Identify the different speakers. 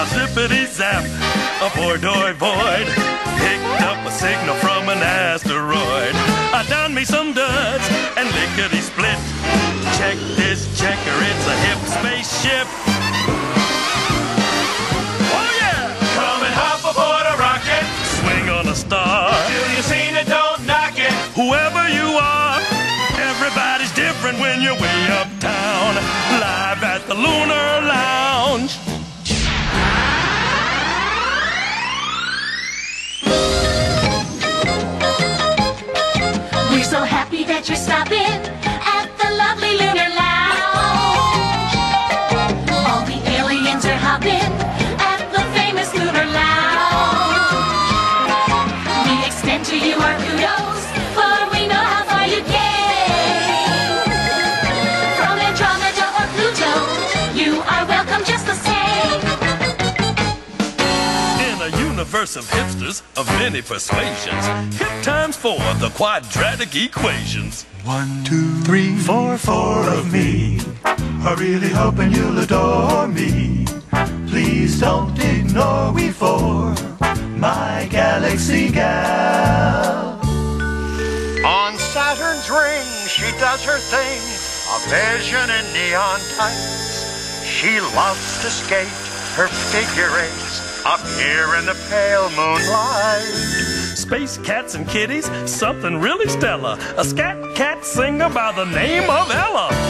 Speaker 1: a zippity-zap, a four-door void. Picked up a signal from an asteroid. I done me some duds and lickety-split. Check this checker, it's a hip spaceship. Oh yeah!
Speaker 2: Come and hop aboard a rocket.
Speaker 1: Swing on a star.
Speaker 2: Till you seen it, don't knock it.
Speaker 1: Whoever you are, everybody's different when you're way uptown. Live at the Lunar Lounge.
Speaker 3: We're so happy that you're stopping at the lovely Lunar Lounge. All the aliens are hopping at the famous Lunar Lounge. We extend to you our kudos, for we know how far you came. From Andromeda or Pluto, you are welcome just the same.
Speaker 1: In a universe of hipsters of many persuasions, hip times 4, the quadratic equations.
Speaker 4: 1, 2, 3, 4, 4 of me. Are really hoping you'll adore me. Please don't ignore we four, my galaxy gal.
Speaker 5: On Saturn's ring, she does her thing, a vision in neon tights. She loves to skate her figure eights up here in the pale moonlight.
Speaker 1: Space cats and kitties, something really stellar. A scat cat singer by the name of Ella.